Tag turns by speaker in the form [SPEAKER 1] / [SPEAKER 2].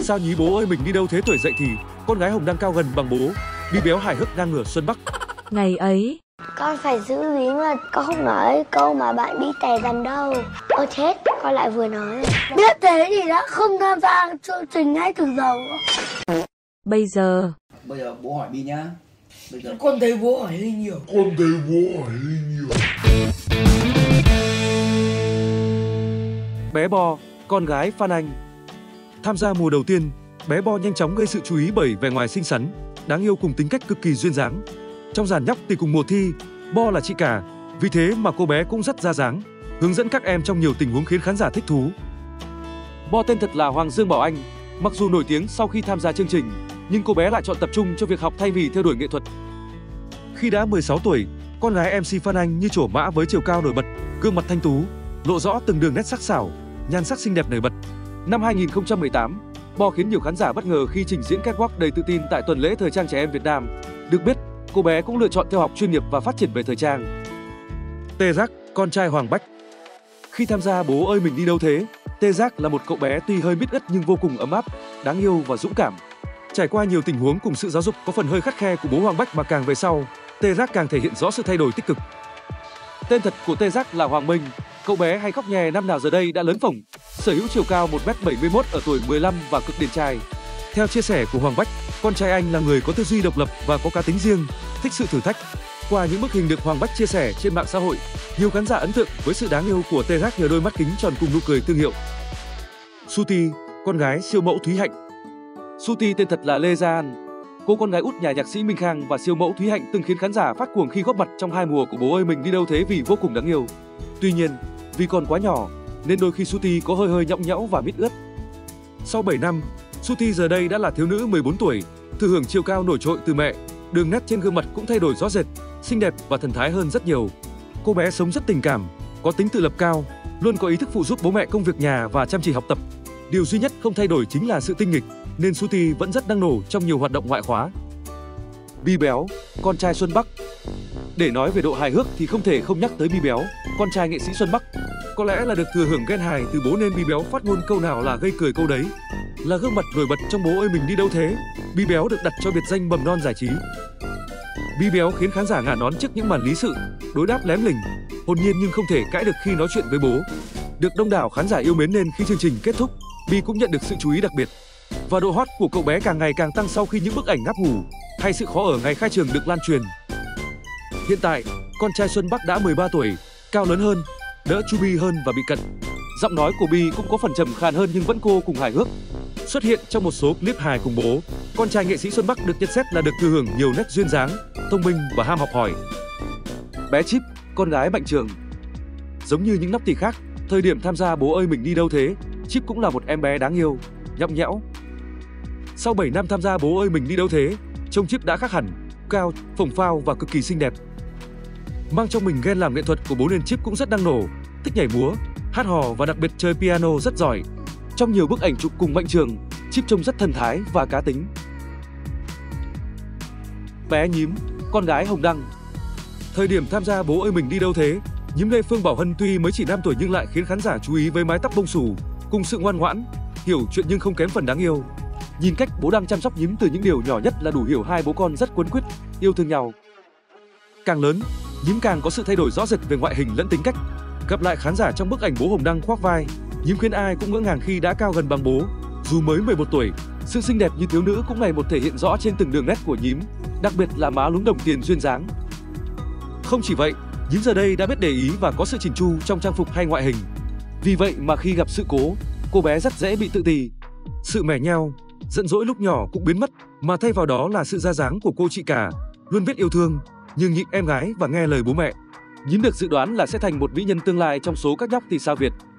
[SPEAKER 1] Sao nhí bố ơi mình đi đâu thế? Tuổi dậy thì con gái Hồng đang cao gần bằng bố. Bi béo hài hước ngang ngửa Xuân Bắc.
[SPEAKER 2] Ngày ấy
[SPEAKER 3] con phải giữ bí mật, con không nói câu mà bạn đi tè dần đâu. Ôi chết, con lại vừa nói rồi. Biết thế thì đã không tham gia chương trình ngay từ đầu.
[SPEAKER 2] bây giờ
[SPEAKER 4] bố hỏi Bi nhá. Bây giờ
[SPEAKER 5] Con thấy bố hỏi hơi nhiều.
[SPEAKER 1] Bé Bo, con gái Phan Anh. Tham gia mùa đầu tiên, bé Bo nhanh chóng gây sự chú ý bởi vẻ ngoài xinh xắn, đáng yêu cùng tính cách cực kỳ duyên dáng. Trong dàn nhóc thì cùng mùa thi, Bo là chị cả, vì thế mà cô bé cũng rất ra dáng, hướng dẫn các em trong nhiều tình huống khiến khán giả thích thú. Bo tên thật là Hoàng Dương Bảo Anh. Mặc dù nổi tiếng sau khi tham gia chương trình, nhưng cô bé lại chọn tập trung cho việc học thay vì theo đuổi nghệ thuật. Khi đã 16 tuổi, con gái MC Phan Anh như trổ mã với chiều cao nổi bật, gương mặt thanh tú, lộ rõ từng đường nét sắc sảo, nhan sắc xinh đẹp nổi bật. Năm 2018, Bo khiến nhiều khán giả bất ngờ khi trình diễn catwalk đầy tự tin tại tuần lễ thời trang trẻ em Việt Nam. Được biết, cô bé cũng lựa chọn theo học chuyên nghiệp và phát triển về thời trang. Tê Giác, con trai Hoàng Bách. Khi tham gia Bố ơi mình đi đâu thế, Tê Giác là một cậu bé tuy hơi mít ướt nhưng vô cùng ấm áp, đáng yêu và dũng cảm. Trải qua nhiều tình huống cùng sự giáo dục có phần hơi khắt khe của bố Hoàng Bách mà càng về sau, Tê Giác càng thể hiện rõ sự thay đổi tích cực. Tên thật của Tê Giác là Hoàng Minh. Cậu bé hay khóc nhè năm nào giờ đây đã lớn phồng, sở hữu chiều cao 1m71 ở tuổi 15 và cực điển trai. Theo chia sẻ của Hoàng Bách, con trai anh là người có tư duy độc lập và có cá tính riêng, thích sự thử thách. Qua những bức hình được Hoàng Bách chia sẻ trên mạng xã hội, nhiều khán giả ấn tượng với sự đáng yêu của Tê Giác nhờ đôi mắt kính tròn cùng nụ cười thương hiệu. Suti, con gái siêu mẫu Thúy Hạnh. Suti tên thật là Lê Gia An. Cô con gái út nhà nhạc sĩ Minh Khang và siêu mẫu Thúy Hạnh từng khiến khán giả phát cuồng khi góp mặt trong hai mùa của Bố ơi mình đi đâu thế vì vô cùng đáng yêu. Tuy nhiên, vì còn quá nhỏ nên đôi khi Suti có hơi nhõng nhẽo và mít ướt. Sau 7 năm, Suti giờ đây đã là thiếu nữ 14 tuổi, thừa hưởng chiều cao nổi trội từ mẹ, đường nét trên gương mặt cũng thay đổi rõ rệt, xinh đẹp và thần thái hơn rất nhiều. Cô bé sống rất tình cảm, có tính tự lập cao, luôn có ý thức phụ giúp bố mẹ công việc nhà và chăm chỉ học tập. Điều duy nhất không thay đổi chính là sự tinh nghịch, nên Suti vẫn rất năng nổ trong nhiều hoạt động ngoại khóa. Bi Béo, con trai Xuân Bắc. Để nói về độ hài hước thì không thể không nhắc tới Bi Béo, con trai nghệ sĩ Xuân Bắc. Có lẽ là được thừa hưởng gen hài từ bố nên Bi Béo phát ngôn câu nào là gây cười câu đấy. Là gương mặt nổi bật trong Bố ơi mình đi đâu thế, Bi Béo được đặt cho biệt danh mầm non giải trí. Bi Béo khiến khán giả ngả nón trước những màn lý sự, đối đáp lém lỉnh, hồn nhiên nhưng không thể cãi được khi nói chuyện với bố. Được đông đảo khán giả yêu mến nên khi chương trình kết thúc, Bi cũng nhận được sự chú ý đặc biệt. Và độ hot của cậu bé càng ngày càng tăng sau khi những bức ảnh ngáp ngủ hay sự khó ở ngày khai trường được lan truyền. Hiện tại, con trai Xuân Bắc đã 13 tuổi, cao lớn hơn, đỡ chubby hơn và bị cận. Giọng nói của Bi cũng có phần trầm khàn hơn nhưng vẫn cô cùng hài hước. Xuất hiện trong một số clip hài cùng bố, con trai nghệ sĩ Xuân Bắc được nhận xét là được thừa hưởng nhiều nét duyên dáng, thông minh và ham học hỏi. Bé Chip, con gái Mạnh Trường. Giống như những nóc tỷ khác, thời điểm tham gia Bố ơi mình đi đâu thế, Chip cũng là một em bé đáng yêu, nhõng nhẽo. Sau 7 năm tham gia Bố ơi mình đi đâu thế, trông Chip đã khác hẳn, cao, phồng phao và cực kỳ xinh đẹp. Mang trong mình gen làm nghệ thuật của bố nên Chip cũng rất năng nổ, thích nhảy múa, hát hò và đặc biệt chơi piano rất giỏi. Trong nhiều bức ảnh chụp cùng Mạnh Trường, Chip trông rất thần thái và cá tính. Bé Nhím, con gái Hồng Đăng. Thời điểm tham gia Bố ơi mình đi đâu thế, Nhím Lê Phương Bảo Hân tuy mới chỉ 5 tuổi nhưng lại khiến khán giả chú ý với mái tóc bông xù, cùng sự ngoan ngoãn, hiểu chuyện nhưng không kém phần đáng yêu. Nhìn cách bố đang chăm sóc Nhím từ những điều nhỏ nhất là đủ hiểu hai bố con rất quấn quýt, yêu thương nhau. Càng lớn, Nhím càng có sự thay đổi rõ rệt về ngoại hình lẫn tính cách. Gặp lại khán giả trong bức ảnh bố Hồng Đăng khoác vai, Nhím khiến ai cũng ngỡ ngàng khi đã cao gần bằng bố. Dù mới 11 tuổi, sự xinh đẹp như thiếu nữ cũng ngày một thể hiện rõ trên từng đường nét của Nhím, đặc biệt là má lúm đồng tiền duyên dáng. Không chỉ vậy, Nhím giờ đây đã biết để ý và có sự chỉn chu trong trang phục hay ngoại hình. Vì vậy mà khi gặp sự cố, cô bé rất dễ bị tự ti. Sự mè nheo, giận dỗi lúc nhỏ cũng biến mất, mà thay vào đó là sự ra dáng của cô chị cả, luôn biết yêu thương, nhường nhịn em gái và nghe lời bố mẹ. Nhím được dự đoán là sẽ thành một mỹ nhân tương lai trong số các nhóc tỷ sao Việt.